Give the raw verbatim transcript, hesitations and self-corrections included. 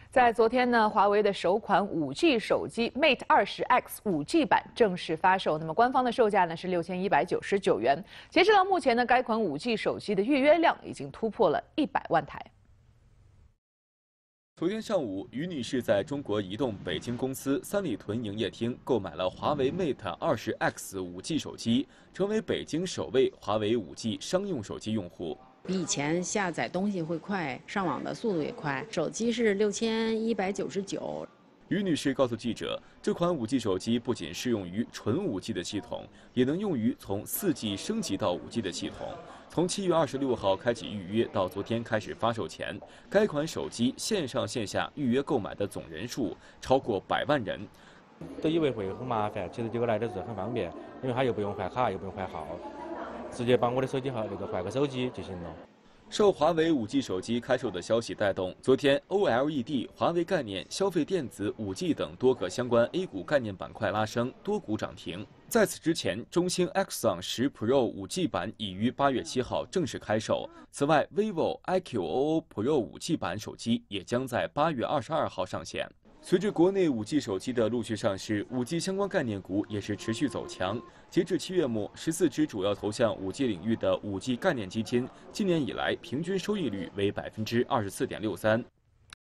在昨天呢，华为的首款 五 G 手机 Mate 二十 X 五 G 版正式发售。那么官方的售价呢是六千一百九十九元。截止到目前呢，该款 五 G 手机的预约量已经突破了一百万台。 昨天上午，于女士在中国移动北京公司三里屯营业厅购买了华为 Mate 二十 X 五 G 手机，成为北京首位华为 五 G 商用手机用户。 比以前下载东西会快，上网的速度也快。手机是六千一百九十九。 于女士告诉记者，这款 五 G 手机不仅适用于纯 五 G 的系统，也能用于从 四 G 升级到 五 G 的系统。从七月二十六号开启预约到昨天开始发售前，该款手机线上线下预约购买的总人数超过百万人。 都以为会很麻烦，其实结果来的是很方便，因为它又不用换卡，又不用换号，直接把我的手机号那个换个手机就行了。 受华为 五 G 手机开售的消息带动，昨天 O L E D、华为概念、消费电子、五 G 等多个相关 A 股概念板块拉升，多股涨停。在此之前，中兴 Axon 十 Pro 五 G 版已于八月七号正式开售。此外 ，vivo I Q O O Pro 五 G 版手机也将在八月二十二号上线。 随着国内 五 G 手机的陆续上市， 五 G 相关概念股也是持续走强。截至七月末，十四只主要投向 五 G 领域的 五 G 概念基金，今年以来平均收益率为百分之二十四点六三。